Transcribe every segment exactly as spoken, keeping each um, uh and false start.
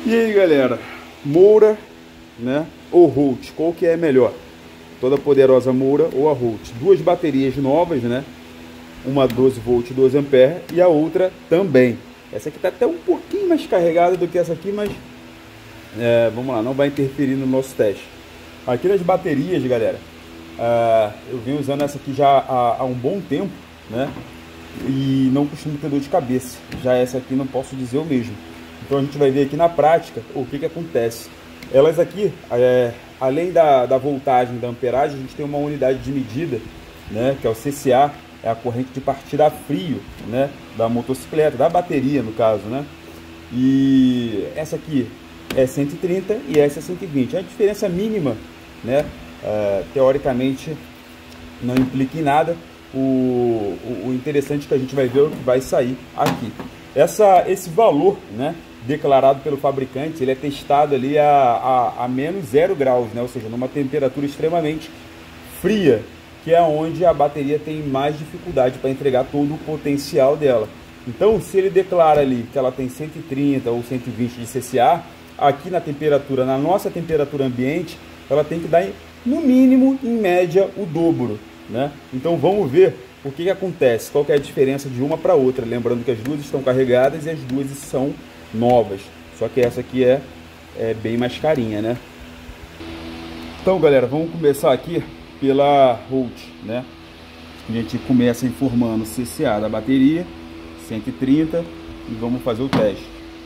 E aí, galera, Moura, né, ou Holt, qual que é melhor? Toda poderosa Moura ou a Holt? Duas baterias novas, né? Uma doze volts, doze amperes e a outra também. Essa aqui tá até um pouquinho mais carregada do que essa aqui, mas é, vamos lá, não vai interferir no nosso teste. Aqui nas baterias, galera, uh, eu venho usando essa aqui já há, há um bom tempo, né? E não costumo ter dor de cabeça. Já essa aqui não posso dizer o mesmo. Então a gente vai ver aqui na prática o que que acontece. Elas aqui, é, além da, da voltagem, da amperagem, a gente tem uma unidade de medida, né, que é o C C A, é a corrente de partida a frio, né, da motocicleta, da bateria no caso, né. E essa aqui é cento e trinta e essa é cento e vinte. A diferença mínima, né, é, teoricamente não implica em nada. O, o, o interessante é que a gente vai ver o que vai sair aqui. Essa, esse valor, né, declarado pelo fabricante, ele é testado ali a, a, a menos zero graus, né, ou seja, numa temperatura extremamente fria, que é onde a bateria tem mais dificuldade para entregar todo o potencial dela. Então, se ele declara ali que ela tem cento e trinta ou cento e vinte de C C A, aqui na temperatura, na nossa temperatura ambiente, ela tem que dar no mínimo, em média, o dobro, né? Então vamos ver o que que acontece, qual que é a diferença de uma para outra. Lembrando que as duas estão carregadas e as duas são novas, só que essa aqui é, é bem mais carinha, né? Então, galera, vamos começar aqui pela Holt, né? A gente começa informando o C C A da bateria, cento e trinta, e vamos fazer o teste.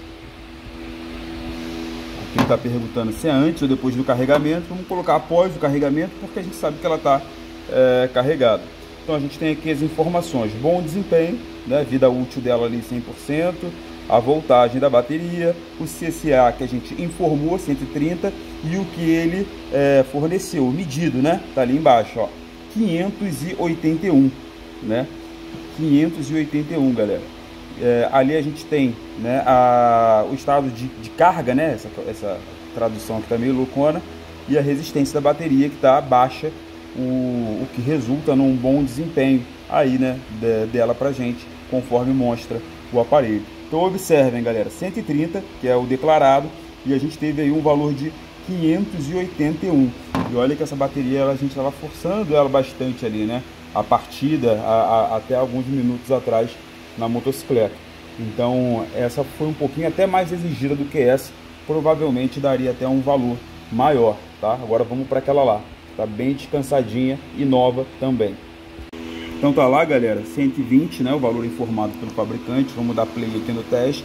Aqui ele está perguntando se é antes ou depois do carregamento. Vamos colocar após o carregamento, porque a gente sabe que ela está é, carregada. Então a gente tem aqui as informações: bom desempenho, né? Vida útil dela ali cem por cento, a voltagem da bateria, o C C A que a gente informou, cento e trinta, e o que ele é, forneceu, medido, né? Tá ali embaixo, ó, quinhentos e oitenta e um, né? quinhentos e oitenta e um, galera. É, ali a gente tem, né, a, o estado de, de carga, né? Essa, essa tradução aqui tá meio loucona, e a resistência da bateria que tá baixa, o, o que resulta num bom desempenho aí, né, de, dela pra gente, conforme mostra o aparelho. Então observem, galera, cento e trinta, que é o declarado, e a gente teve aí um valor de quinhentos e oitenta e um. E olha que essa bateria, ela, a gente estava forçando ela bastante ali, né? A partida, a, a, até alguns minutos atrás na motocicleta. Então essa foi um pouquinho até mais exigida do que essa. Provavelmente daria até um valor maior, tá? Agora vamos para aquela lá. Tá bem descansadinha e nova também. Então tá lá, galera, cento e vinte, né, o valor informado pelo fabricante. Vamos dar play aqui no teste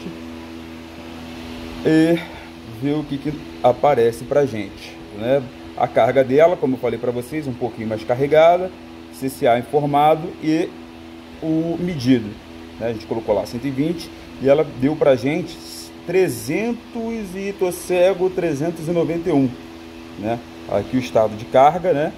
e ver o que que aparece pra gente, né? A carga dela, como eu falei para vocês, um pouquinho mais carregada, C C A informado e o medido, né? A gente colocou lá cento e vinte e ela deu pra gente trezentos e tô cego, trezentos e noventa e um, né? Aqui o estado de carga, né?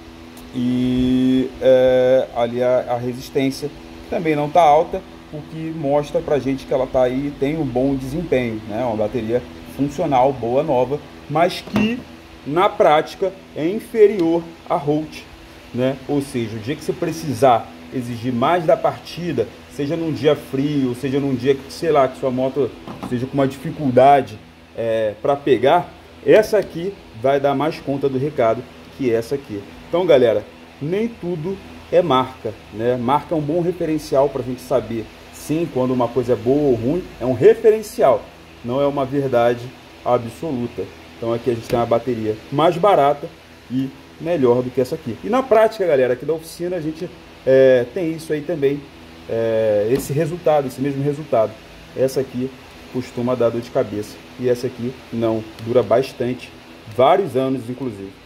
E é, ali a, a resistência também não está alta, o que mostra pra gente que ela tá aí, tem um bom desempenho, né? Uma bateria funcional, boa, nova, mas que na prática é inferior à Holt, né? Ou seja, o dia que você precisar exigir mais da partida, seja num dia frio, seja num dia que, sei lá, que sua moto esteja com uma dificuldade é, para pegar, essa aqui vai dar mais conta do recado que essa aqui. Então, galera, nem tudo é marca, né? Marca é um bom referencial para a gente saber, sim, quando uma coisa é boa ou ruim. É um referencial, não é uma verdade absoluta. Então aqui a gente tem uma bateria mais barata e melhor do que essa aqui. E na prática, galera, aqui da oficina a gente é, tem isso aí também, é, esse resultado, esse mesmo resultado. Essa aqui costuma dar dor de cabeça e essa aqui não, dura bastante, vários anos inclusive.